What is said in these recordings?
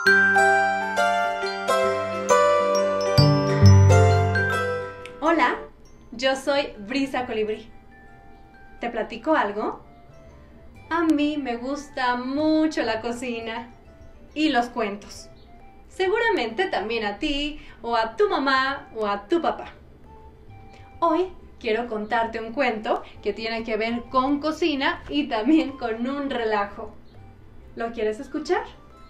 Hola, yo soy Brisa Colibrí. ¿Te platico algo? A mí me gusta mucho la cocina y los cuentos. Seguramente también a ti, o a tu mamá, o a tu papá. Hoy quiero contarte un cuento que tiene que ver con cocina y también con un relajo. ¿Lo quieres escuchar?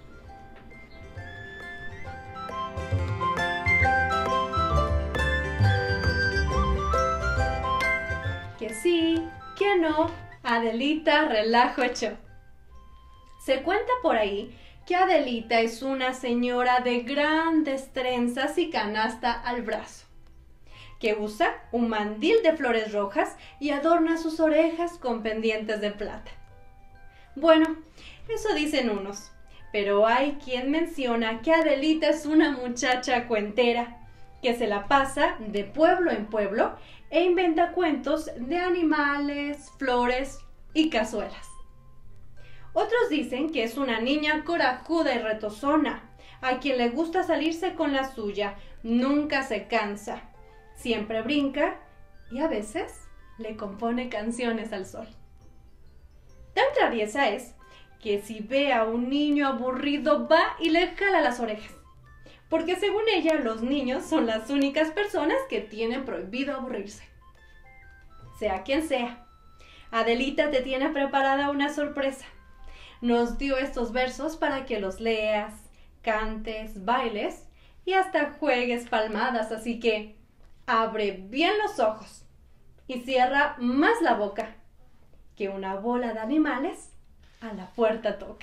Que sí, que no, Adelita relajo hecho. Se cuenta por ahí que Adelita es una señora de grandes trenzas y canasta al brazo, que usa un mandil de flores rojas y adorna sus orejas con pendientes de plata. Bueno, eso dicen unos, pero hay quien menciona que Adelita es una muchacha cuentera, que se la pasa de pueblo en pueblo e inventa cuentos de animales, flores y cazuelas. Otros dicen que es una niña corajuda y retozona, a quien le gusta salirse con la suya, nunca se cansa, siempre brinca y a veces le compone canciones al sol. Tan traviesa es que si ve a un niño aburrido va y le jala las orejas, porque según ella los niños son las únicas personas que tienen prohibido aburrirse. Sea quien sea, Adelita te tiene preparada una sorpresa. Nos dio estos versos para que los leas, cantes, bailes y hasta juegues palmadas, así que abre bien los ojos y cierra más la boca, que una bola de animales a la puerta toca.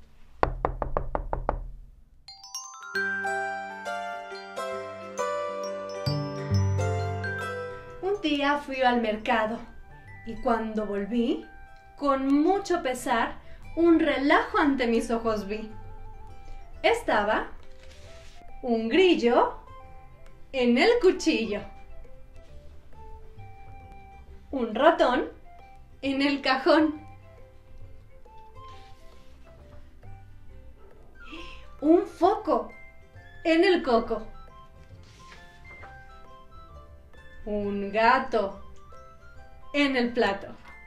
Un día fui al mercado y cuando volví, con mucho pesar, un relajo ante mis ojos vi. Estaba un grillo en el cuchillo, un ratón en el cajón, un foco en el coco, un gato en el plato,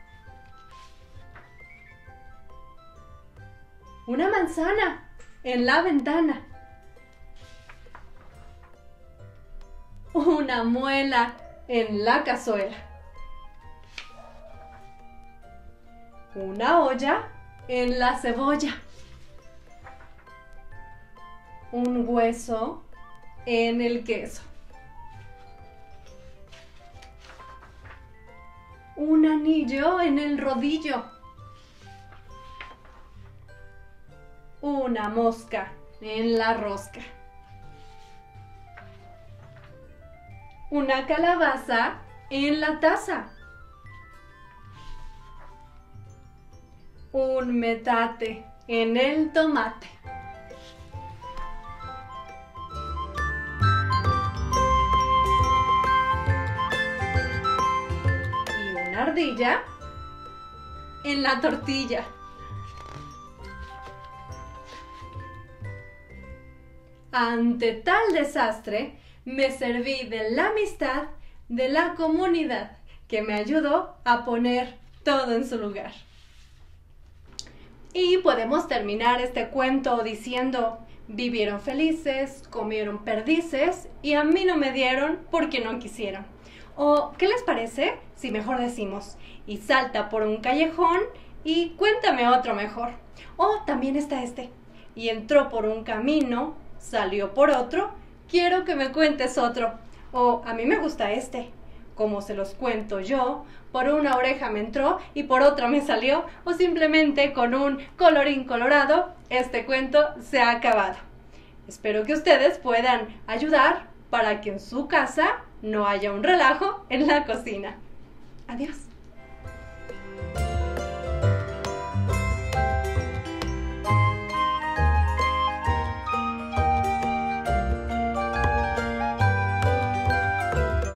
una manzana en la ventana, una muela en la cazuela, una olla en la cebolla, un hueso en el queso, un anillo en el rodillo, una mosca en la rosca, una calabaza en la taza, un metate en el tomate. Y una ardilla en la tortilla. Ante tal desastre, me serví de la amistad de la comunidad, que me ayudó a poner todo en su lugar. Y podemos terminar este cuento diciendo: vivieron felices, comieron perdices y a mí no me dieron porque no quisieron. O, ¿qué les parece si mejor decimos: y salta por un callejón y cuéntame otro mejor? O también está este: y entró por un camino, salió por otro, quiero que me cuentes otro. O, a mí me gusta este: como se los cuento yo, por una oreja me entró y por otra me salió. O simplemente con un colorín colorado, este cuento se ha acabado. Espero que ustedes puedan ayudar para que en su casa no haya un relajo en la cocina. Adiós.